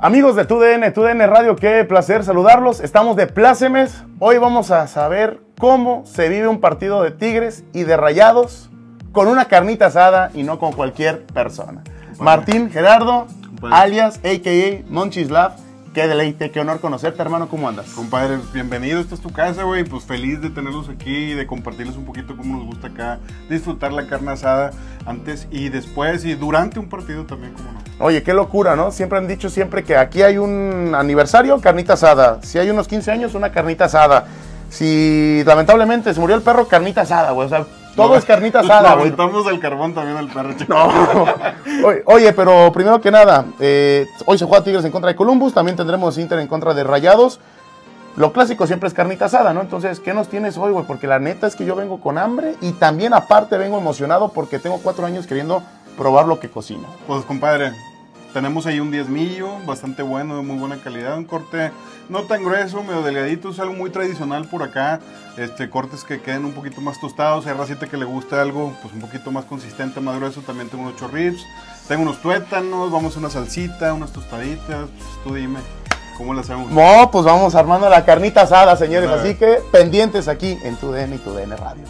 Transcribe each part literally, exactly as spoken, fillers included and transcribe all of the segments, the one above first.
Amigos de TUDN, TUDN Radio, qué placer saludarlos. Estamos de plácemes. Hoy vamos a saber cómo se vive un partido de Tigres y de Rayados con una carnita asada y no con cualquier persona. Bueno. Martín Gerardo, compadre, alias a k a. Monchislav. Qué deleite, qué honor conocerte, hermano. ¿Cómo andas? Compadre, bienvenido. Esta es tu casa, güey. Pues feliz de tenerlos aquí y de compartirles un poquito cómo nos gusta acá disfrutar la carne asada antes y después y durante un partido también, como no. Oye, qué locura, ¿no? Siempre han dicho siempre que aquí hay un aniversario, carnita asada. Si hay unos quince años, una carnita asada. Si lamentablemente se murió el perro, carnita asada, güey. O sea, todo no, es carnita asada, güey. Aventamos el carbón también al perro, chico. No. Oye, oye, pero primero que nada, eh, hoy se juega Tigres en contra de Columbus, también tendremos Inter en contra de Rayados. Lo clásico siempre es carnita asada, ¿no? Entonces, ¿qué nos tienes hoy, güey? Porque la neta es que yo vengo con hambre y también aparte vengo emocionado porque tengo cuatro años queriendo probar lo que cocino. Pues, compadre, tenemos ahí un diezmillo, bastante bueno, de muy buena calidad, un corte no tan grueso, medio delgadito, es algo muy tradicional por acá, este, cortes que queden un poquito más tostados, hay racita que le gusta algo pues un poquito más consistente, más grueso, también tengo unos chorrips, tengo unos tuétanos, vamos a una salsita, unas tostaditas, pues tú dime, ¿cómo le hacemos? No, pues vamos armando la carnita asada, señores, así que pendientes aquí en TUDN y TUDN Radio.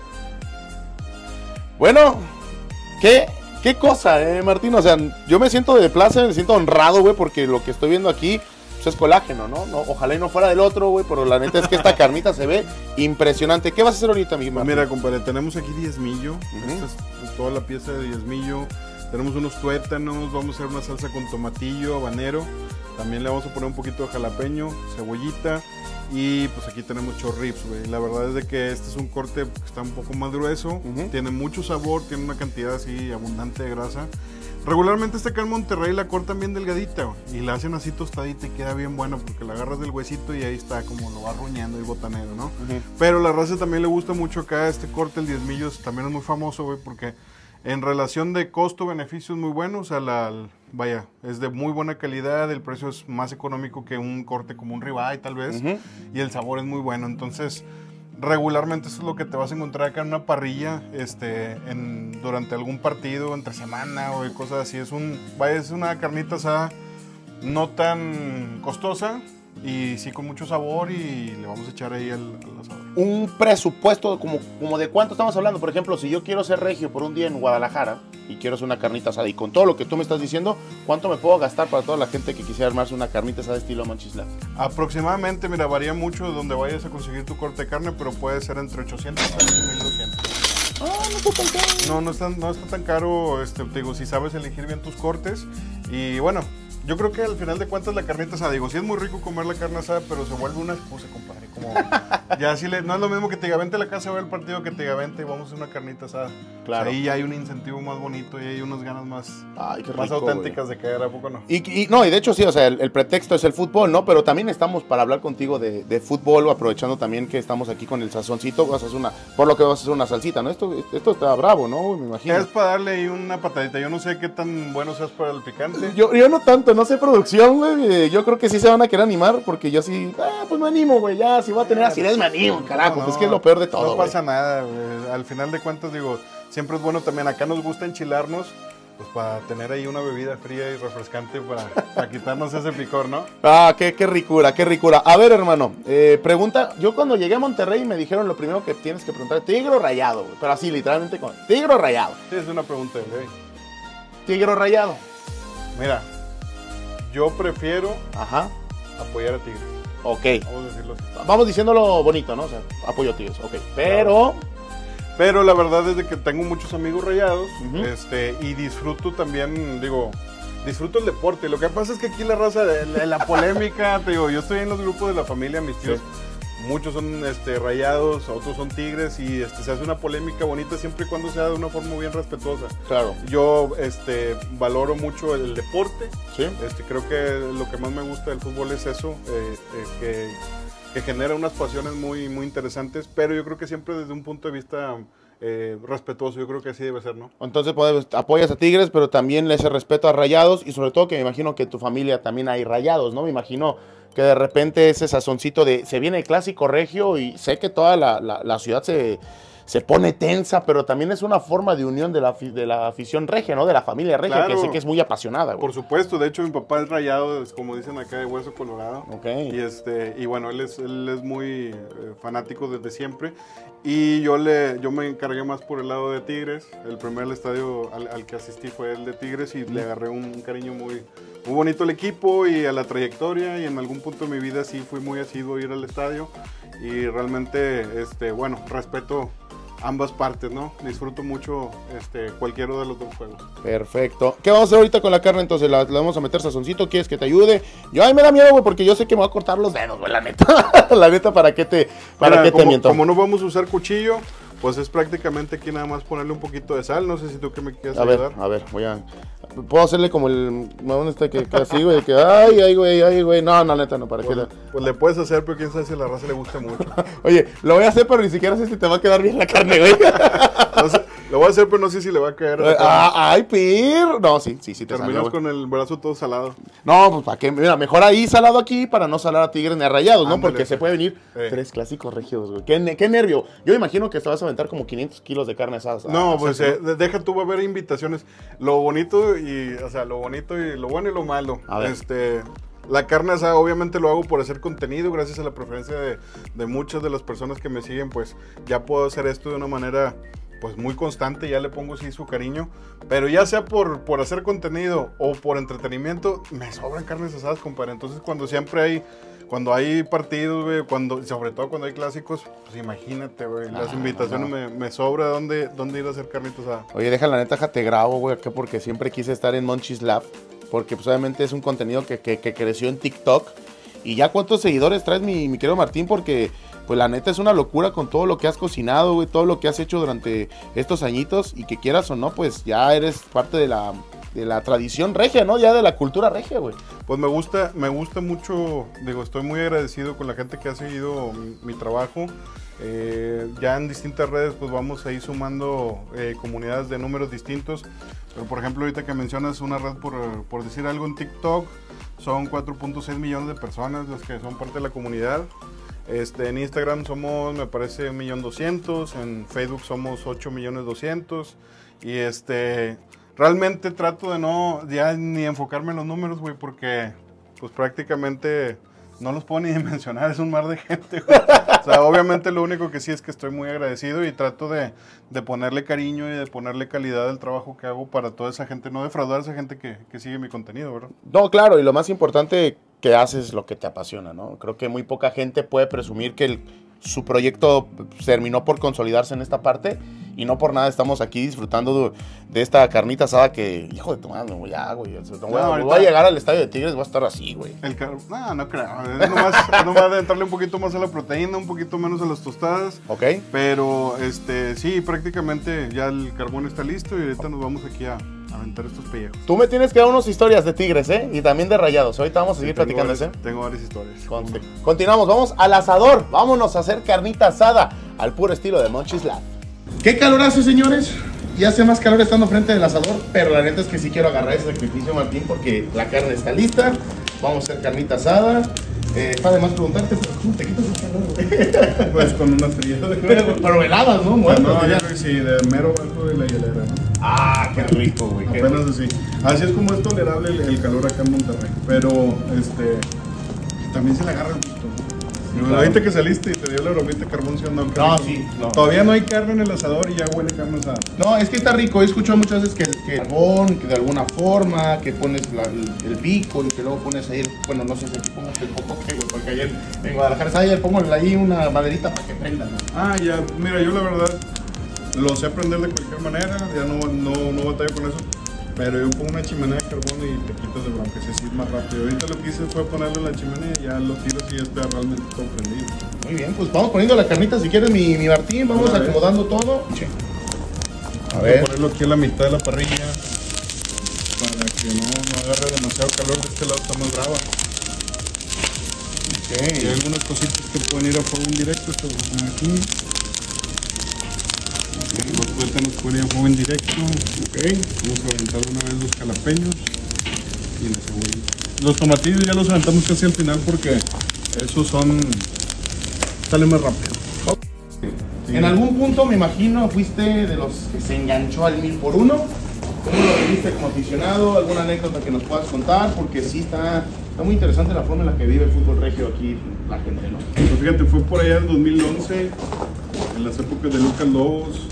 Bueno, ¿qué? ¿Qué cosa, eh, Martín? O sea, yo me siento de placer, me siento honrado, güey, porque lo que estoy viendo aquí pues, es colágeno, ¿no? ¿no? Ojalá y no fuera del otro, güey, pero la neta es que esta carnita se ve impresionante. ¿Qué vas a hacer ahorita, mi Martín? Mira, compadre, tenemos aquí diezmillo, uh-huh. Esta es, es toda la pieza de diezmillo, tenemos unos tuétanos, vamos a hacer una salsa con tomatillo, habanero, también le vamos a poner un poquito de jalapeño, cebollita. Y pues aquí tenemos chorrips, güey. La verdad es de que este es un corte que está un poco más grueso, uh-huh. Tiene mucho sabor, tiene una cantidad así abundante de grasa. Regularmente este acá en Monterrey la cortan bien delgadita, güey, y la hacen así tostadita y queda bien buena porque la agarras del huesito y ahí está como lo va ruñando el botanero, ¿no? Uh-huh. Pero la raza también le gusta mucho acá este corte, el diezmillos, también es muy famoso, güey, porque en relación de costo-beneficio es muy bueno, o sea, la, vaya, es de muy buena calidad, el precio es más económico que un corte como un ribeye tal vez, uh-huh. Y el sabor es muy bueno, entonces regularmente eso es lo que te vas a encontrar acá en una parrilla, este, en, durante algún partido, entre semana o cosas así, es un, vaya, es una carnita asada no tan costosa, y sí con mucho sabor y le vamos a echar ahí al, al asador. Un presupuesto como, como de cuánto estamos hablando. Por ejemplo, si yo quiero ser regio por un día en Guadalajara y quiero hacer una carnita asada y con todo lo que tú me estás diciendo, ¿cuánto me puedo gastar para toda la gente que quisiera armarse una carnita asada estilo Monchislav? Aproximadamente, mira, varía mucho de donde vayas a conseguir tu corte de carne, pero puede ser entre ochocientos y mil doscientos. Ah, no está tan caro. No, no está, no está tan caro, este, te digo, si sabes elegir bien tus cortes. Y bueno, yo creo que al final de cuentas la carnita asada, digo, sí es muy rico comer la carne asada, pero se vuelve una excusa, compadre, como ya así le, no es lo mismo que te diga, vente a la casa a ver el partido que te diga, vente y vamos a hacer una carnita asada. Claro. O sea, ahí ya hay un incentivo más bonito y hay unas ganas más, Ay, qué más rico, auténticas, güey, de caer, ¿a poco no? Y, y no, y de hecho sí, o sea, el, el pretexto es el fútbol, ¿no? Pero también estamos para hablar contigo de, de fútbol, aprovechando también que estamos aquí con el sazoncito, vas a hacer una, por lo que vas a hacer una salsita, ¿no? Esto, esto está bravo, ¿no? Me imagino. Es para darle ahí una patadita, yo no sé qué tan bueno seas para el picante. Yo, yo no tanto, no sé producción, güey, yo creo que sí se van a querer animar, porque yo sí, ah, pues me animo, güey, ya, si voy a tener acidez me animo, carajo, no, no, pues que es lo peor de todo, No güey. pasa nada, güey, al final de cuentas, digo, siempre es bueno también, acá nos gusta enchilarnos, pues para tener ahí una bebida fría y refrescante para, para quitarnos ese picor, ¿no? Ah, qué, qué ricura, qué ricura. A ver, hermano, eh, pregunta, yo cuando llegué a Monterrey me dijeron lo primero que tienes que preguntar, ¿tigre o rayado? Güey? Pero así, literalmente, con ¿tigre o rayado? Sí, es una pregunta, güey. ¿Tigre o rayado? Mira, yo prefiero Ajá. apoyar a Tigres. Ok. Vamos a decirlo así. Vamos diciéndolo bonito, ¿no? O sea, apoyo a Tigres, ok. Pero... Claro. Pero la verdad es de que tengo muchos amigos rayados, uh-huh. este, y disfruto también, digo, disfruto el deporte. Lo que pasa es que aquí la raza, la, la polémica, te digo, yo estoy en los grupos de la familia, mis tíos, sí. Muchos son este, rayados, otros son tigres, y este, se hace una polémica bonita siempre y cuando sea de una forma bien respetuosa. Claro. Yo este, valoro mucho el deporte, sí. este, creo que lo que más me gusta del fútbol es eso, eh, eh, que... que genera unas pasiones muy, muy interesantes, pero yo creo que siempre desde un punto de vista eh, respetuoso, yo creo que así debe ser, ¿no? Entonces pues, apoyas a Tigres, pero también le haces respeto a Rayados, y sobre todo que me imagino que en tu familia también hay Rayados, ¿no? Me imagino que de repente ese sazoncito de, se viene el clásico regio, y sé que toda la, la, la ciudad se... se pone tensa, pero también es una forma de unión de la, de la afición regia, ¿no? De la familia regia, claro, que sé que es muy apasionada, güey. Por supuesto, de hecho mi papá es rayado, es como dicen acá, de hueso colorado. Ok. Y, este, y bueno, él es, él es muy eh, fanático desde siempre. Y yo, le, yo me encargué más por el lado de Tigres. El primer estadio al, al que asistí fue el de Tigres y mm. le agarré un, un cariño muy, muy bonito al equipo y a la trayectoria. Y en algún punto de mi vida sí fui muy asiduo a ir al estadio. Y realmente, este, bueno, respeto ambas partes, ¿no? Disfruto mucho este, cualquiera de los dos juegos. Perfecto. ¿Qué vamos a hacer ahorita con la carne? Entonces, ¿la, la vamos a meter sazoncito? ¿Quieres que te ayude? Yo, ay, me da miedo, güey, porque yo sé que me va a cortar los dedos, güey, la neta. La neta, ¿para qué te, para Mira, qué como, te miento? Como no vamos a usar cuchillo, pues es prácticamente aquí nada más ponerle un poquito de sal. No sé si tú que me quieres a ayudar. ver, a ver, voy a... Puedo hacerle como el... ¿Dónde está? Que, que así, güey, que... Ay, ay, güey, ay, güey. No, no, neta, no, ¿para pues, qué? Pues le puedes hacer, pero quién sabe si a la raza le gusta mucho. Oye, lo voy a hacer, pero ni siquiera sé si te va a quedar bien la carne, güey. No sé, lo voy a hacer, pero no sé si le va a caer. Ah, ay, pir. No, sí, sí, sí te Terminas salió, con el brazo todo salado. No, pues para qué, mira, mejor ahí salado aquí para no salar a Tigres ni a Rayados, ¿no? Ándale, Porque se puede venir eh. tres clásicos regios, güey. Qué, qué nervio. Yo imagino que te vas a aventar como quinientos kilos de carne asada. No, pues eh, deja tú, va a haber invitaciones. Lo bonito y, o sea, lo bonito y lo bueno y lo malo. A ver. Este... La carne asada obviamente lo hago por hacer contenido, gracias a la preferencia de, de muchas de las personas que me siguen, pues ya puedo hacer esto de una manera pues muy constante, ya le pongo sí su cariño, pero ya sea por, por hacer contenido o por entretenimiento, me sobran carnes asadas, compadre. Entonces cuando siempre hay, cuando hay partidos, güey, cuando, sobre todo cuando hay clásicos, pues imagínate, güey, las ah, invitaciones no. me, me sobra dónde, dónde ir a hacer carnitas asadas. Oye, deja la neta, ja, te grabo, güey, acá porque siempre quise estar en Monchis Lab. Porque pues obviamente es un contenido que, que, que creció en TikTok. Y ya cuántos seguidores traes, mi, mi querido Martín, porque pues la neta es una locura con todo lo que has cocinado, güey, todo lo que has hecho durante estos añitos. Y que quieras o no, pues ya eres parte de la, de la tradición regia, ¿no? Ya de la cultura regia, güey. Pues me gusta, me gusta mucho, digo, estoy muy agradecido con la gente que ha seguido mi, mi trabajo. Eh, ya en distintas redes pues vamos a ir sumando eh, comunidades de números distintos, pero por ejemplo ahorita que mencionas una red por, por decir algo en TikTok, son cuatro punto seis millones de personas las que son parte de la comunidad. Este, en Instagram somos, me parece, un millón doscientos, en Facebook somos ocho millones doscientos y este, realmente trato de no ya ni enfocarme en los números, güey, porque pues prácticamente no los puedo ni dimensionar, es un mar de gente, güey. O sea, obviamente lo único que sí es que estoy muy agradecido y trato de, de ponerle cariño y de ponerle calidad al trabajo que hago para toda esa gente, no defraudar a esa gente que, que sigue mi contenido, ¿verdad? No, claro, y lo más importante, que haces lo que te apasiona, ¿no? Creo que muy poca gente puede presumir que el, su proyecto terminó por consolidarse en esta parte. Y no por nada estamos aquí disfrutando de, de esta carnita asada que, hijo de tu madre, güey, ya, güey. No, voy, a, ahorita, voy a llegar al estadio de Tigres, voy a estar así, güey. El car... No, no creo. Es nomás, nomás de entrarle un poquito más a la proteína, un poquito menos a las tostadas. Ok. Pero, este, sí, prácticamente ya el carbón está listo y ahorita nos vamos aquí a aventar estos pellejos. Tú me tienes que dar unas historias de Tigres, ¿eh? Y también de Rayados. Ahorita vamos a seguir sí, platicando varias, eso. Tengo varias historias. Conste. Continuamos, vamos al asador. Vámonos a hacer carnita asada al puro estilo de Monchis Lab. ¿Qué calor hace, señores? Ya hace más calor estando frente del asador, pero la neta es que sí quiero agarrar ese sacrificio, Martín, porque la carne está lista. Vamos a hacer carnita asada. Eh, para además preguntarte, ¿cómo te quitas el calor? Pues con una fría. Pero, pero heladas, ¿no? Muertos, no, ya creo que sí, de mero bajo de la hielera, ¿no? Ah, qué rico, güey. Apenas así. Así es como es tolerable el, el calor acá en Monterrey. Pero, este, también se le agarra el gusto. Claro. Ahorita que saliste y te dio la bromita carbón, ¿sí o no? No, sí. No. Todavía no hay carne en el asador y ya huele carne asada. No, es que está rico. He escuchado muchas veces que el, que el carbón, que de alguna forma, que pones la, el, el pico y que luego pones ahí, el, bueno, no sé si aquí pongo el cocote, güey, porque ayer en Guadalajara, ayer pongo ahí una maderita para que prenda, ¿no? Ah, ya, mira, yo la verdad lo sé prender de cualquier manera, ya no, no, no batallo con eso. Pero yo pongo una chimenea de carbón y te quitas de bronca, se así es más rápido. Ahorita lo que hice fue ponerle la chimenea, ya lo tiras y ya está realmente todo prendido. Muy bien, pues vamos poniendo la carnita si quieres, mi, mi Martín, vamos Una acomodando vez. todo. Sí. A Voy ver. a ponerlo aquí a la mitad de la parrilla para que no, no agarre demasiado calor. De este lado está más brava. Okay. Y hay algunas cositas que pueden ir a fuego indirecto, esto lo ponen aquí. Okay. Los tuétanos pueden ir a fuego indirecto. Okay. Vamos a aventar una vez los jalapeños y la cebolla. Los tomatillos ya los aventamos casi al final porque esos son salen más rápido. Sí. En algún punto, me imagino, fuiste de los que se enganchó al mil por uno. ¿Cómo lo viviste como aficionado? ¿Alguna anécdota que nos puedas contar? Porque sí está, está muy interesante la forma en la que vive el fútbol regio aquí la gente, ¿no? Pues fíjate, fue por allá en dos mil once, en las épocas de Lucas Lobos.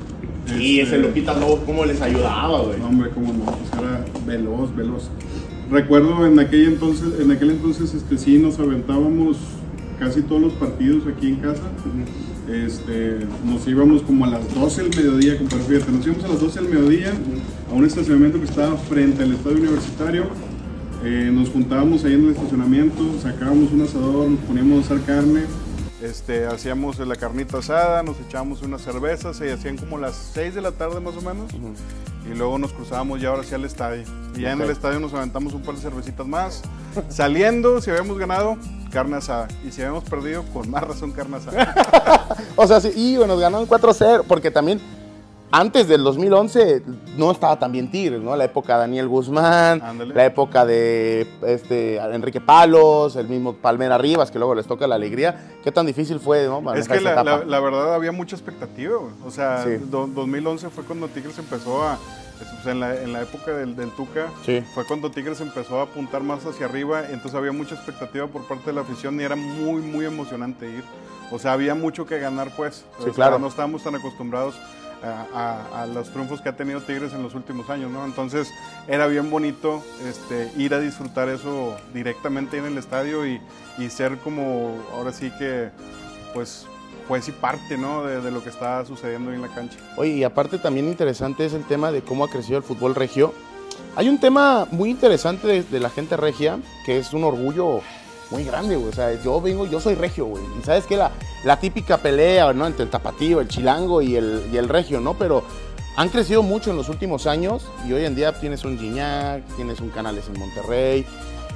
Sí, este, ese Luquitas Lobos, ¿cómo les ayudaba, güey? Hombre, cómo no, pues era veloz, veloz. Recuerdo en aquel entonces, en aquel entonces este, sí nos aventábamos casi todos los partidos aquí en casa. Uh-huh. este, nos íbamos como a las doce del mediodía, compadre, fíjate, nos íbamos a las doce del mediodía uh-huh. a un estacionamiento que estaba frente al estadio universitario. Eh, nos juntábamos ahí en el estacionamiento, sacábamos un asador, nos poníamos a asar carne. Este, hacíamos la carnita asada, nos echábamos unas cervezas, se hacían como las seis de la tarde más o menos, uh-huh. y luego nos cruzábamos ya ahora sí al estadio. Y ya okay. en el estadio nos aventamos un par de cervecitas más. Saliendo, si habíamos ganado, carne asada. Y si habíamos perdido, con más razón carne asada. O sea, sí, y bueno, nos ganaron cuatro cero, porque también antes del dos mil once no estaba tan bien Tigres, ¿no? La época de Daniel Guzmán, Ándale. la época de este, Enrique Palos, el mismo Palmera Rivas, que luego les toca la alegría. ¿Qué tan difícil fue, no? Es que la, la, la verdad había mucha expectativa, güey. O sea, sí. do, dos mil once fue cuando Tigres empezó a... Pues en, la, en la época del, del Tuca, sí. fue cuando Tigres empezó a apuntar más hacia arriba, entonces había mucha expectativa por parte de la afición y era muy, muy emocionante ir. O sea, había mucho que ganar, pues. Sí, o claro. sea, no estábamos tan acostumbrados a, a, a los triunfos que ha tenido Tigres en los últimos años, ¿no? Entonces era bien bonito este, ir a disfrutar eso directamente en el estadio y, y ser como, ahora sí que, pues... pues y parte, ¿no? De, de lo que está sucediendo en la cancha. Oye, y aparte también interesante es el tema de cómo ha crecido el fútbol regio. Hay un tema muy interesante de, de la gente regia, que es un orgullo muy grande, güey. O sea, yo vengo, yo soy regio, güey. Y sabes que la, la típica pelea, ¿no? Entre el tapatío, el chilango y el, y el regio, ¿no? Pero han crecido mucho en los últimos años y hoy en día tienes un Gignac, tienes un Canales en Monterrey.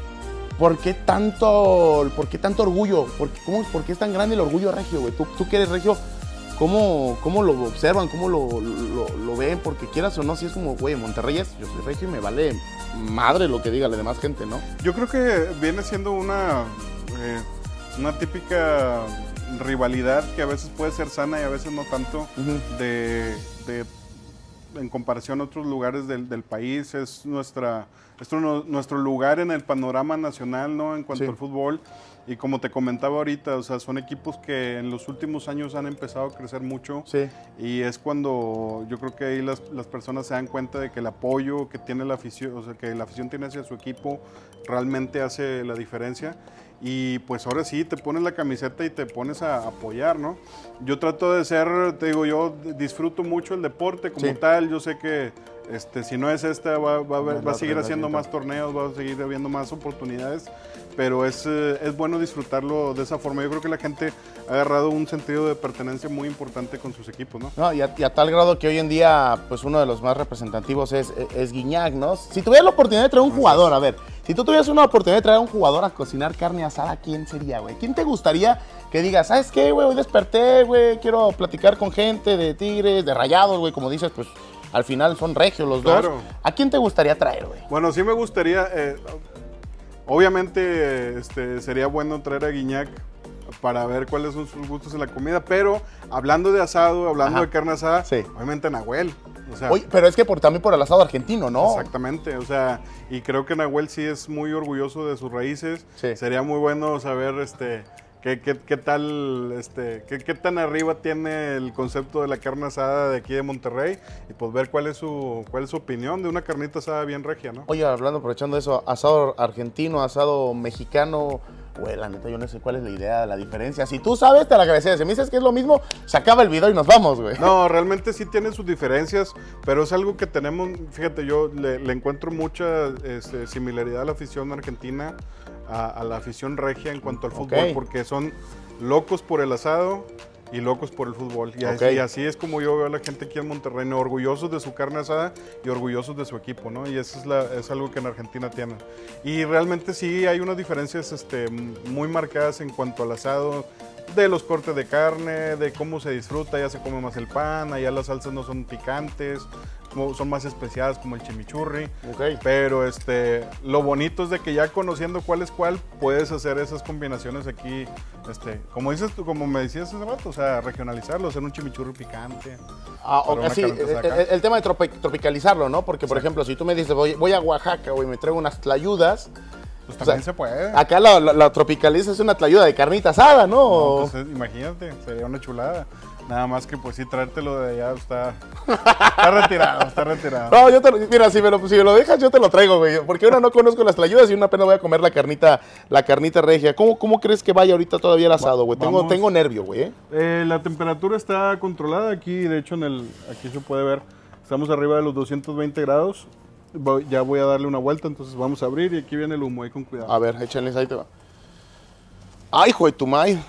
¿Por qué tanto, por qué tanto orgullo? ¿Por qué, cómo, ¿Por qué es tan grande el orgullo regio, güey? Tú, tú que eres regio, ¿cómo, cómo lo observan? ¿Cómo lo, lo, lo ven? Porque quieras o no, si es como, güey, Monterrey es, yo soy regio y me vale madre lo que diga la demás gente, ¿no? Yo creo que viene siendo una, eh, una típica rivalidad que a veces puede ser sana y a veces no tanto, uh-huh. de, de, en comparación a otros lugares del, del país. Es nuestra... Esto es nuestro lugar en el panorama nacional, ¿no? En cuanto sí. al fútbol. Y como te comentaba ahorita, o sea, son equipos que en los últimos años han empezado a crecer mucho. Sí. Y es cuando yo creo que ahí las, las personas se dan cuenta de que el apoyo que tiene la afición, o sea, que la afición tiene hacia su equipo realmente hace la diferencia. Y pues ahora sí, te pones la camiseta y te pones a apoyar, ¿no? Yo trato de ser, te digo, yo disfruto mucho el deporte como sí. tal. Yo sé que este, si no es esta, va, va, va, va a seguir haciendo más torneos, va a seguir habiendo más oportunidades, pero es, eh, es bueno disfrutarlo de esa forma. Yo creo que la gente ha agarrado un sentido de pertenencia muy importante con sus equipos, ¿no? No, y a, y a tal grado que hoy en día, pues uno de los más representativos es, es Gignac, ¿no? Si tuvieras la oportunidad de traer un jugador, a ver, si tú tuvieras una oportunidad de traer a un jugador a cocinar carne asada, ¿quién sería, güey? ¿Quién te gustaría que digas, ¿sabes qué, güey? Hoy desperté, güey, quiero platicar con gente de Tigres, de Rayados, güey, como dices, pues al final son regios los claro. dos. ¿A quién te gustaría traer, güey? Bueno, sí me gustaría, eh, obviamente este, sería bueno traer a Gignac para ver cuáles son sus gustos en la comida, pero hablando de asado, hablando Ajá. de carne asada, sí. obviamente Nahuel. O sea, Oye, pero es que por, también por el asado argentino, ¿no? Exactamente, o sea, y creo que Nahuel sí es muy orgulloso de sus raíces. Sí. Sería muy bueno saber este qué, qué, qué tal, este, qué, qué tan arriba tiene el concepto de la carne asada de aquí de Monterrey y pues ver cuál es su, cuál es su opinión de una carnita asada bien regia, ¿no? Oye, hablando, aprovechando eso, asado argentino, asado mexicano. Güey, la neta, yo no sé cuál es la idea, la diferencia. Si tú sabes, te la agradeces. Si me dices que es lo mismo, se acaba el video y nos vamos, güey. No, realmente sí tienen sus diferencias, pero es algo que tenemos, fíjate, yo le, le encuentro mucha este, similaridad a la afición argentina, a, a la afición regia en cuanto al fútbol, okay. porque son locos por el asado y locos por el fútbol. Y, okay. así, y así es como yo veo a la gente aquí en Monterrey, ¿no? Orgullosos de su carne asada y orgullosos de su equipo, ¿no? Y eso es, la, es algo que en Argentina tienen. Y realmente sí hay unas diferencias este, muy marcadas en cuanto al asado, de los cortes de carne, de cómo se disfruta, ya se come más el pan, allá las salsas no son picantes, como, son más especiadas como el chimichurri. Okay. Pero este, lo bonito es de que ya conociendo cuál es cuál, puedes hacer esas combinaciones aquí, este, como dices tú, como me decías hace rato, o sea, regionalizarlo, hacer un chimichurri picante. Ah, okay, sí, el, el tema de tropi tropicalizarlo, ¿no? Porque, por sí. ejemplo, si tú me dices, voy, voy a Oaxaca, güey, me traigo unas tlayudas. Pues también o sea, se puede. Acá la, la, la tropicaliza es una tlayuda de carnita asada, ¿no? No, pues, imagínate, sería una chulada. Nada más que pues sí, traértelo de allá está, está retirado, está retirado. No, yo te lo, mira, si me, lo, si me lo dejas, yo te lo traigo, güey. Porque una no conozco las tlayudas y una apenas voy a comer la carnita, la carnita regia. ¿Cómo, cómo crees que vaya ahorita todavía el asado, güey? Tengo, tengo nervio, güey. ¿eh? Eh, la temperatura está controlada aquí, de hecho, en el, aquí se puede ver. Estamos arriba de los doscientos veinte grados. Voy, ya voy a darle una vuelta, entonces vamos a abrir y aquí viene el humo, ahí con cuidado. A ver, échenles, ahí te va. ¡Ay, hijo de tu may!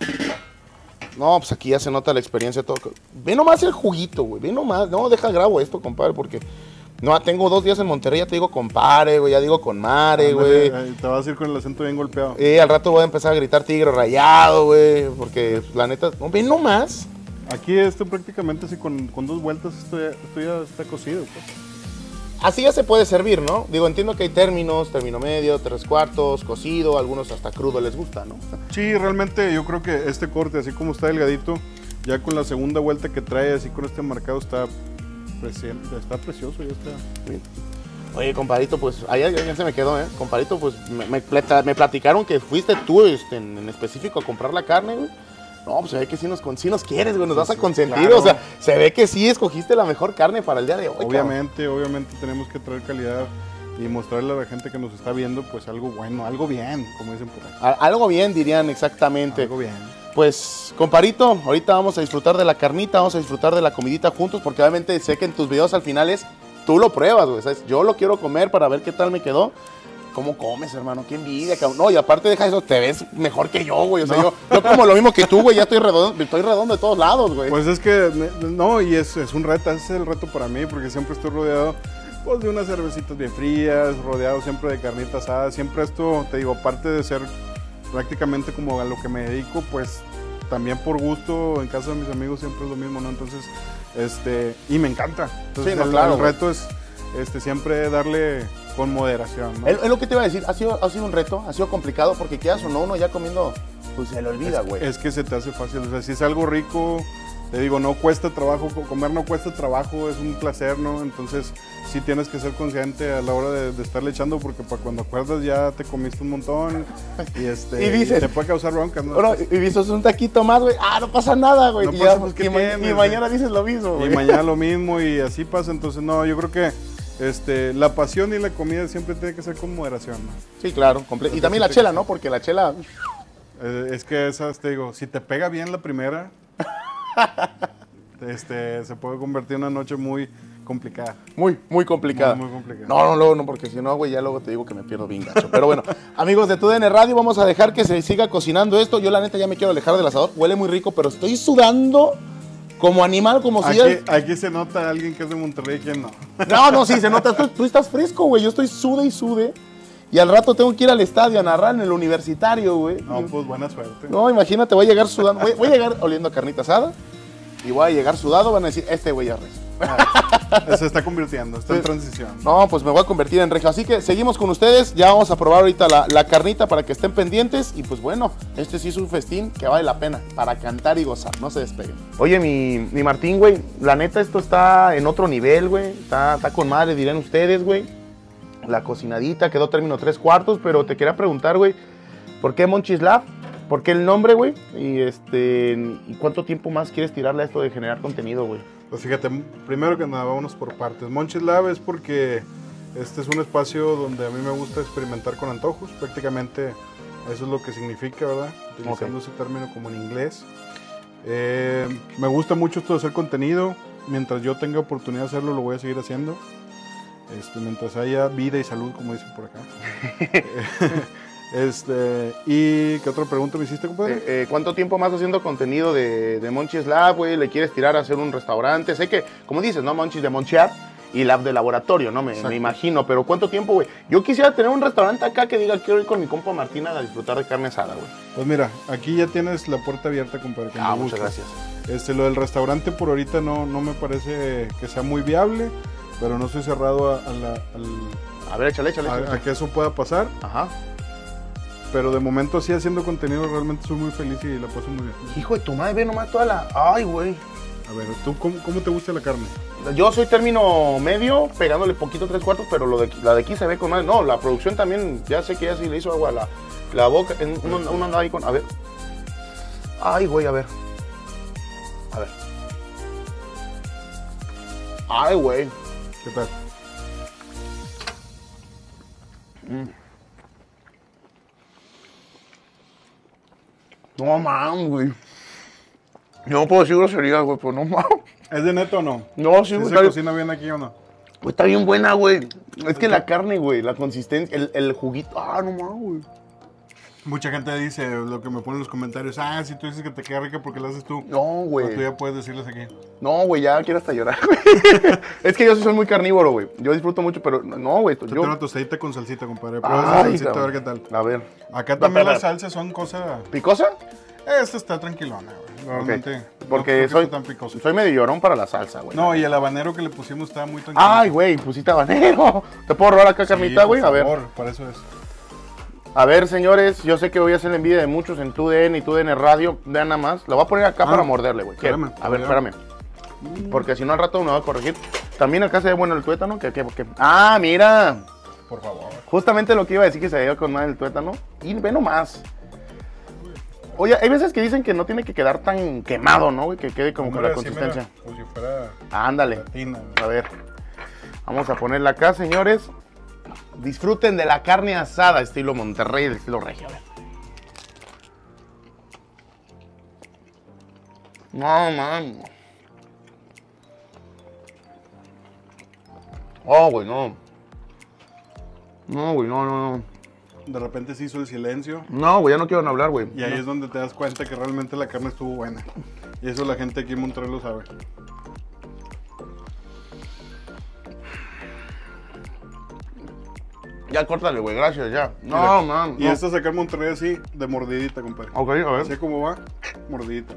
No, pues aquí ya se nota la experiencia. Todo. Ve nomás el juguito, güey. Ve nomás. No, deja grabo esto, compadre, porque... No, tengo dos días en Monterrey, ya te digo compadre, güey. Ya digo con mare, güey. Te vas a ir con el acento bien golpeado. Eh, al rato voy a empezar a gritar tigre rayado, güey. Porque la neta... No, ve nomás. Aquí esto prácticamente así con, con dos vueltas esto ya, esto ya está cocido, pues. Así ya se puede servir, ¿no? Digo, entiendo que hay términos, término medio, tres cuartos, cocido, algunos hasta crudo les gusta, ¿no? Sí, realmente yo creo que este corte, así como está delgadito, ya con la segunda vuelta que trae, así con este marcado, está, está precioso, ya está. Sí. Oye, compadrito, pues, ahí ya, ya se me quedó, ¿eh? Compadrito, pues, me, me, me platicaron que fuiste tú, este, en, en específico, a comprar la carne, güey. No, pues se ve que sí nos, sí nos quieres, güey, nos vas a consentir, claro. O sea, se ve que sí escogiste la mejor carne para el día de hoy. Obviamente, cabrón. obviamente tenemos que traer calidad y mostrarle a la gente que nos está viendo, pues algo bueno, algo bien, como dicen por ahí. Algo bien, dirían exactamente. Algo bien. Pues, comparito, ahorita vamos a disfrutar de la carnita, vamos a disfrutar de la comidita juntos, porque obviamente sé que en tus videos al final es, tú lo pruebas, güey, ¿sabes? Yo lo quiero comer para ver qué tal me quedó. ¿Cómo comes, hermano? Qué envidia, cabrón. No, y aparte deja eso, te ves mejor que yo, güey. O sea, no. yo, yo como lo mismo que tú, güey, ya estoy redondo, estoy redondo de todos lados, güey. Pues es que, no, y es, es un reto, ese es el reto para mí, porque siempre estoy rodeado, pues, de unas cervecitas bien frías, rodeado siempre de carnita asada. Siempre esto, te digo, aparte de ser prácticamente como a lo que me dedico, pues, también por gusto, en casa de mis amigos siempre es lo mismo, ¿no? Entonces, este, y me encanta. Entonces, sí, no, el, claro, el reto es, este, siempre darle... con moderación, ¿no? Es, es lo que te iba a decir, ha sido, ha sido un reto, ha sido complicado, porque quieras o no, uno ya comiendo, pues se le olvida, güey. Es, es que se te hace fácil, o sea, si es algo rico, te digo, no cuesta trabajo, comer no cuesta trabajo, es un placer, ¿no? Entonces, sí tienes que ser consciente a la hora de, de estarle echando, porque para cuando acuerdas ya te comiste un montón y, este, y, dices, y te puede causar broncas, ¿no? Bueno, y dices un taquito más, güey, ah, no pasa nada, güey. No y, pasa, ya, pues, y, ma y mañana dices lo mismo, güey. Y mañana lo mismo y así pasa, entonces, no, yo creo que Este, la pasión y la comida siempre tiene que ser con moderación, ¿no? Sí, claro. Y también la chela, ¿no? Porque la chela... Eh, es que esas, te digo, si te pega bien la primera, este, se puede convertir en una noche muy complicada. Muy, muy complicada. Muy, muy complicada. No, no, luego no, porque si no, güey, ya luego te digo que me pierdo bien gacho. Pero bueno, amigos de T U D N Radio, vamos a dejar que se siga cocinando esto. Yo, la neta, ya me quiero alejar del asador. Huele muy rico, pero estoy sudando... Como animal, como si... Aquí, ya... aquí se nota alguien que es de Monterrey, ¿quién no? No, no, sí, se nota. Tú, tú estás fresco, güey. Yo estoy sude y sude. Y al rato tengo que ir al estadio a narrar en el universitario, güey. No, pues buena suerte. No, imagínate, voy a llegar sudando. Voy, voy a llegar oliendo a carnita asada. Y voy a llegar sudado. Van a decir, este güey ya rezo. Ah, se está convirtiendo, está en transición. No, pues me voy a convertir en regio. Así que seguimos con ustedes. Ya vamos a probar ahorita la, la carnita para que estén pendientes. Y pues bueno, este sí es un festín que vale la pena para cantar y gozar. No se despeguen. Oye, mi, mi Martín, güey, la neta esto está en otro nivel, güey. Está, está con madre, dirán ustedes, güey. La cocinadita quedó término tres cuartos, pero te quería preguntar, güey, ¿por qué Monchis Lab? ¿Por qué el nombre, güey? Y este, ¿y cuánto tiempo más quieres tirarle a esto de generar contenido, güey? Pues fíjate, primero que nada, vámonos por partes. Monchis Lab es porque este es un espacio donde a mí me gusta experimentar con antojos. Prácticamente eso es lo que significa, ¿verdad? Utilizando okay. ese término como en inglés. Eh, me gusta mucho esto de hacer contenido. Mientras yo tenga oportunidad de hacerlo, lo voy a seguir haciendo. Este, mientras haya vida y salud, como dicen por acá. Este, ¿y qué otra pregunta me hiciste, compadre? Eh, eh, ¿Cuánto tiempo más haciendo contenido de, de Monchis Lab, güey? ¿Le quieres tirar a hacer un restaurante? Sé que, como dices, ¿no? Monchis de monchear. y lab de laboratorio, ¿no? Me, me imagino, pero ¿cuánto tiempo, güey? Yo quisiera tener un restaurante acá que diga, quiero ir con mi compa Martín a disfrutar de carne asada, güey. Pues mira, aquí ya tienes la puerta abierta, compadre. Ah, muchas gracias. Este, lo del restaurante por ahorita no, no me parece que sea muy viable, pero no estoy cerrado a, a la... Al, a ver, échale, échale, échale. A, a que eso pueda pasar. Ajá. Pero de momento sí haciendo contenido realmente soy muy feliz y la paso muy bien. Hijo de tu madre, ve nomás toda la... Ay, güey. A ver, ¿tú cómo, cómo te gusta la carne? Yo soy término medio, pegándole poquito tres cuartos, pero lo de, la de aquí se ve con madre. No, la producción también, ya sé que ya sí le hizo agua a la, la boca. En, uno, uno anda ahí con... A ver. Ay, güey, a ver. A ver. Ay, güey. ¿Qué tal? Mm. No mames, güey. Yo no puedo decir groserías, güey, pero no mames. ¿Es de neto o no? No, sí, ¿Sí güey. se Está, cocina bien aquí o no? pues está bien buena, güey. Es que la carne, güey, la consistencia, el, el juguito. Ah, no mames, güey. Mucha gente dice, lo que me pone en los comentarios, ah, si tú dices que te queda rica porque la haces tú. No, güey. Pero tú ya puedes decirles aquí. No, güey, ya quiero hasta llorar, güey. Es que yo sí soy muy carnívoro, güey. Yo disfruto mucho, pero no, güey. Te Yo... una tostadita con salsita, compadre. Prueba esa Ay, salsita, a cabrón. ver qué tal. A ver. Acá también Va, las va, va. salsas son cosas... ¿Picosa? Esta está tranquilona, güey. Realmente. Ok. no Porque creo que soy, esté tan picosa. soy medio llorón para la salsa, güey. No, y el habanero que le pusimos está muy tranquilo. Ay, güey, pusiste habanero. ¿Te puedo robar acá, Sí, carnita, por güey? A ver. favor, para eso es. A ver, señores, yo sé que voy a hacer la envidia de muchos en tu D N y tu D N Radio. Vean nada más. La voy a poner acá Ah, para morderle, güey. ¿Qué? espérame, A ver, ya. espérame. Porque si no al rato me va a corregir. También acá se ve bueno el tuétano. ¿Qué, qué, qué? Ah, mira. Por favor. Justamente lo que iba a decir que se veía con más el tuétano. Y ve nomás. Oye, hay veces que dicen que no tiene que quedar tan quemado, ¿no, güey? Que quede como con Hombre, la así, consistencia. mira, como si fuera Ándale. latina, güey. A ver. Vamos a ponerla acá, señores. Disfruten de la carne asada, estilo Monterrey, de estilo regio. A ver. No, man. Oh, güey, no. No, güey, no, no, no. De repente se hizo el silencio. No, güey, ya no quiero hablar, güey. Y ahí No. es donde te das cuenta que realmente la carne estuvo buena. Y eso la gente aquí en Monterrey lo sabe. Ya córtale, güey, gracias, ya. No, Mira, man. Y no. esta sacar Monterrey así, de mordidita, compadre. Ok, a Así ver. como va, mordidita.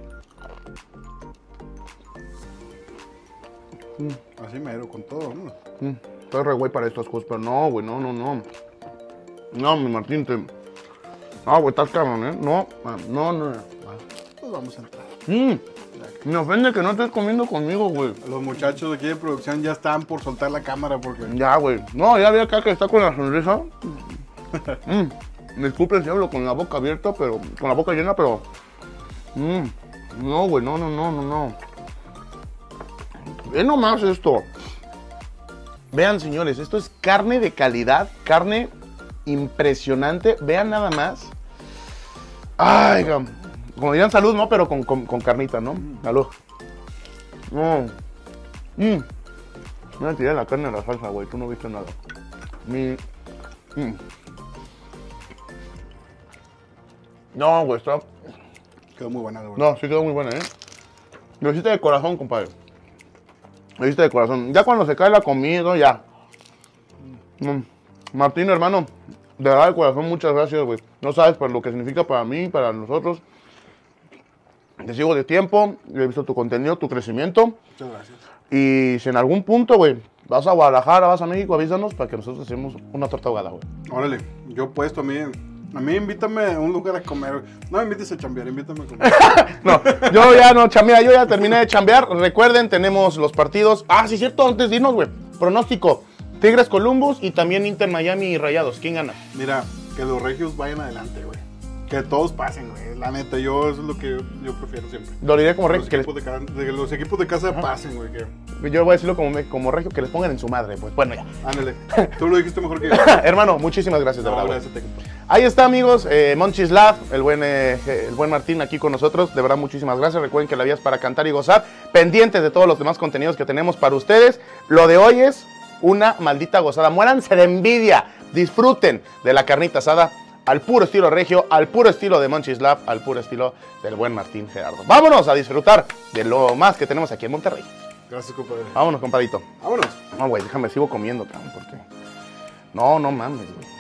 Así mero, con todo, ¿no? Mm, Estoy re güey para estas cosas, pero no, güey, no, no, no. No, mi Martín, te... No, güey, estás cabrón, ¿eh? No, ah, no, no. Pues vamos a entrar. Mm, me ofende que no estés comiendo conmigo, güey. Los muchachos de aquí de producción ya están por soltar la cámara porque... Ya, güey. No, ya vi acá que está con la sonrisa. Mm, disculpen si hablo con la boca abierta, pero... Con la boca llena, pero... Mm, no, güey, no, no, no, no, no. Ve nomás esto. Vean, señores, esto es carne de calidad, carne impresionante. Vean nada más. Ay, cam- como dirían salud, ¿no? Pero con, con, con carnita, ¿no? Salud. No. Mm. Me voy a tirar la carne a la salsa, güey. Tú no viste nada. Mi... Mm. No, güey, está... Quedó muy buena, de verdad. No, sí quedó muy buena, ¿eh? Lo hiciste de corazón, compadre. Lo hiciste de corazón. Ya cuando se cae la comida, ya. Mm. Martín, hermano, de verdad de corazón, muchas gracias, güey. No sabes por lo que significa para mí, para nosotros. Te sigo de tiempo, he visto tu contenido, tu crecimiento. Muchas gracias. Y si en algún punto, güey, vas a Guadalajara, vas a México, avísanos para que nosotros hacemos una torta ahogada, güey. Órale, yo puesto a mí... A mí invítame a un lugar a comer, güey. No me invites a chambear, invítame a comer. No, yo ya no chambeé, yo ya terminé de chambear. Recuerden, tenemos los partidos. Ah, sí, cierto, antes de irnos, güey. Pronóstico: Tigres Columbus y también Inter Miami y Rayados. ¿Quién gana? Mira, que los regios vayan adelante, güey. Que todos pasen, güey. La neta, yo eso es lo que yo, yo prefiero siempre. Lo diré como Los regio. Que equipos, les, de, ca- de que los equipos de casa pasen, güey. Que... yo voy a decirlo como, me- como regio, que les pongan en su madre, pues. Bueno, ya. Ándale. Tú lo dijiste mejor que yo. Hermano, muchísimas gracias, de No, verdad, güey. gracias, te compadre. Ahí está, amigos, eh, Monchis Lab, el buen, eh, el buen Martín aquí con nosotros. De verdad, muchísimas gracias. Recuerden que la vida es para cantar y gozar. Pendientes de todos los demás contenidos que tenemos para ustedes. Lo de hoy es una maldita gozada. Muéranse de envidia. Disfruten de la carnita asada al puro estilo regio, al puro estilo de Monchis Lab, al puro estilo del buen Martín Gerardo. Vámonos a disfrutar de lo más que tenemos aquí en Monterrey. Gracias, compadre. Vámonos, compadrito. Vámonos. No, güey, déjame, sigo comiendo, cabrón, porque... No, no mames, güey.